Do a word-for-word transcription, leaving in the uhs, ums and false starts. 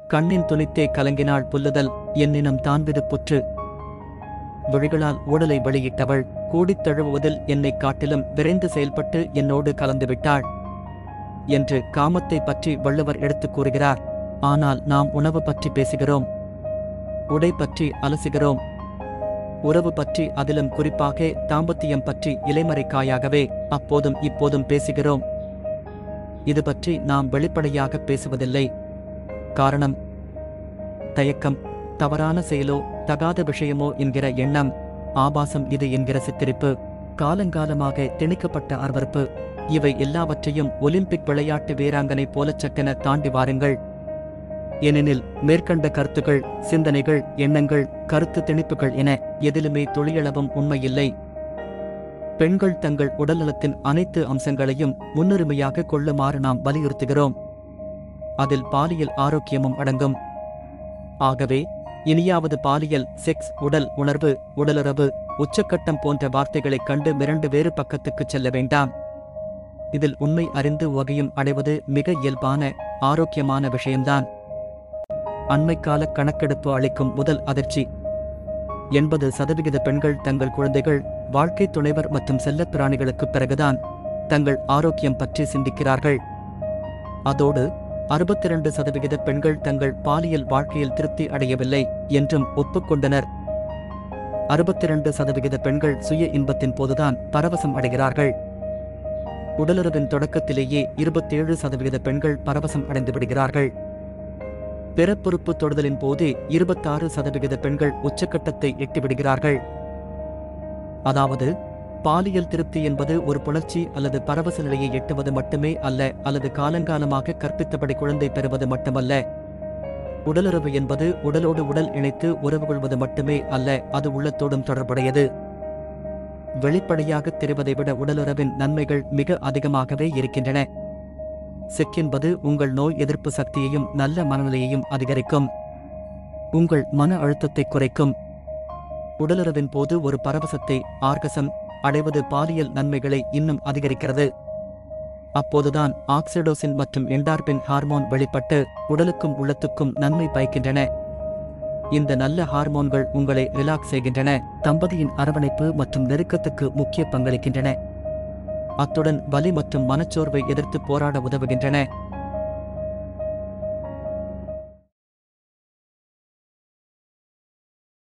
கண்ணின் துணித்தே கலங்கினாள் புல்லுதல் என்னினம் தான்விது புற்று. விழிகளால் ஊடலை வெளியிட்டவள் கூடித் தழுவுவதில் என்னைக் காட்டிலும் விரைந்து செயல்பட்டு என்னோடு கலந்துவிட்டாள் என்று காமத்தை பற்றி வள்ளுவர் எடுத்துக் கூறுகிறார். ஆனால் நாம் உணவு பற்றி பேசுகிறோம், உடை பற்றி அலசுகிறோம், உறவு பற்றி, அதிலும் குறிப்பாக தாம்பத்தியம் பற்றி இலைமறைக்காயாகவே அப்போதும் இப்போதும் பேசுகிறோம். இது பற்றி நாம் வெளிப்படையாக பேசுவதில்லை. காரணம் தயக்கம், தவறான செயலோ தகாத விஷயமோ என்கிற எண்ணம், ஆபாசம் இது என்கிற சித்தரிப்பு, காலங்காலமாக திணிக்கப்பட்ட அருவருப்பு. இவை எல்லாவற்றையும் ஒலிம்பிக் விளையாட்டு வீராங்கனை போலச் சக்கென தாண்டி வாருங்கள். ஏனெனில் மேற்கண்ட கருத்துகள், சிந்தனைகள், எண்ணங்கள், கருத்து திணிப்புகள் என எதிலுமே துளியளவும் உண்மையில்லை. பெண்கள் தங்கள் உடல்நலத்தின் அனைத்து அம்சங்களையும் முன்னுரிமையாக கொள்ளுமாறு நாம் வலியுறுத்துகிறோம். அதில் பாலியல் ஆரோக்கியமும் அடங்கும். ஆகவே இனியாவது பாலியல், செக்ஸ், உடல் உணர்வு, உடலுறவு, உச்சக்கட்டம் போன்ற வார்த்தைகளைக் கண்டு மிரண்டு வேறு பக்கத்துக்குச் செல்ல வேண்டாம். இதில் உண்மை அறிந்து வகையும் அடைவது மிக இயல்பான, ஆரோக்கியமான விஷயம்தான். அண்மைக்கால கணக்கெடுப்பு அளிக்கும் முதல் அதிர்ச்சி, எண்பது சதவிகித பெண்கள் தங்கள் குழந்தைகள், வாழ்க்கை துணைவர் மற்றும் செல்லப் பிராணிகளுக்குப் பிறகுதான் தங்கள் ஆரோக்கியம் பற்றி சிந்திக்கிறார்கள். அதோடு அறுபத்தி இரண்டு சதவிகித பெண்கள் தங்கள் பாலியல் வாழ்க்கையில் திருப்தி அடையவில்லை என்றும் ஒப்புக்கொண்டனர். அறுபத்தி இரண்டு சதவிகித பெண்கள் சுய இன்பத்தின் போதுதான் பரவசம் அடைகிறார்கள். உடலுறவின் தொடக்கத்திலேயே இருபத்தேழு சதவிகித பெண்கள் பரவசம் அடைந்து விடுகிறார்கள். பிறப்புறுப்பு தொடுதலின் போதே இருபத்தாறு சதவிகித பெண்கள் உச்சக்கட்டத்தை எட்டிவிடுகிறார்கள். அதாவது பாலியல் திருப்தி என்பது ஒரு புணர்ச்சி அல்லது பரவச நிலையை எட்டுவது மட்டுமே அல்ல, அல்லது காலங்காலமாக கற்பித்தபடி குழந்தை பெறுவது மட்டுமல்ல. உடலுறவு என்பது உடலோடு உடல் இணைத்து உறவு கொள்வது மட்டுமே அல்ல, அது உள்ளத்தோடும் தொடர்புடையது. வெளிப்படையாக தெரிவதை விட உடலுறவின் நன்மைகள் மிக அதிகமாகவே இருக்கின்றன. செக் என்பது உங்கள் நோய் எதிர்ப்பு சக்தியையும் நல்ல மனநிலையையும் அதிகரிக்கும், உங்கள் மன அழுத்தத்தை குறைக்கும். உடலுறவின் போது ஒரு பரவசத்தை, ஆர்கசம் அடைவது பாலியல் நன்மைகளை இன்னும் அதிகரிக்கிறது. அப்போதுதான் ஆக்சிடோசின் மற்றும் என்டார்பின் ஹார்மோன் வெளிப்பட்டு உடலுக்கும் உள்ளத்துக்கும் நன்மை பயக்கின்றன. இந்த நல்ல ஹார்மோன்கள் உங்களை ரிலாக்ஸ் செய்கின்றன, தம்பதியின் அரவணைப்பு மற்றும் நெருக்கத்துக்கு முக்கிய பங்களிக்கின்றன. அத்துடன் வலி மற்றும் மனச்சோர்வை எதிர்த்து போராட உதவுகின்றன.